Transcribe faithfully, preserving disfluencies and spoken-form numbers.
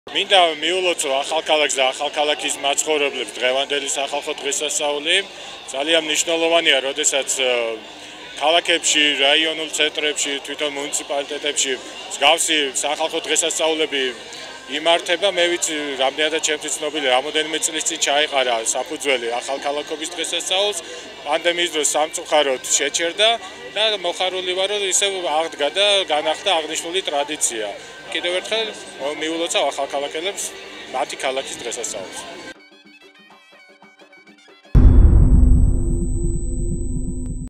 მინდა მიულოცო ახალქალაქს და ახალქალაქის მაცხოვრებლებს დღევანდელი სახალხო დღესასწაული. ძალიან მნიშვნელოვანია, როდესაც ქალაქებში, რაიონულ ცენტრებში, თვითონ მუნიციპალიტეტებში მსგავსი სახალხო დღესასწაულები იმართება. მე ვიცი, რამდენადაც ჩემთვის ცნობილი, რამოდენიმე წლის წინ ჩაეყარა საფუძველი ახალქალაქობის დღესასწაულს. პანდემიის დროს სამწუხაროდ შეჩერდა და მოხარული ვარ, რომ ისევ აღდგა და განახლდა აღნიშნული ტრადიცია. კიდევ ერთხელ მიულოცავ ახალქალაქელებს მათი ქალაქის დღესასწაულს.